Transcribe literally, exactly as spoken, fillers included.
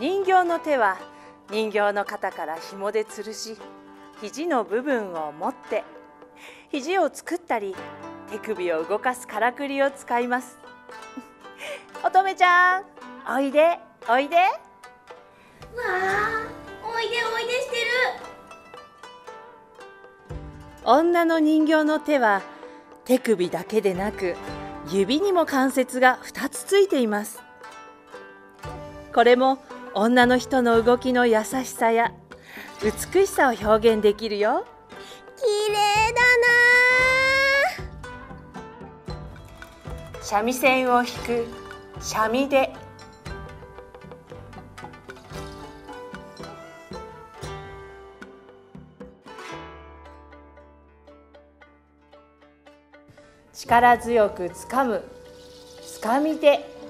人形の手は人形の肩から紐で吊るし、肘の部分を持って肘を作ったり手首を動かすからくりを使います。乙女ちゃん、おいでおいで。わあ、おいでおいでしてる。 女の人形の手は手首だけでなく指にも関節がふたつついています。これも女の人の動きの優しさや美しさを表現できるよ。 きれいだな。 三味線を弾く三味手。力強くつかむつかみ手。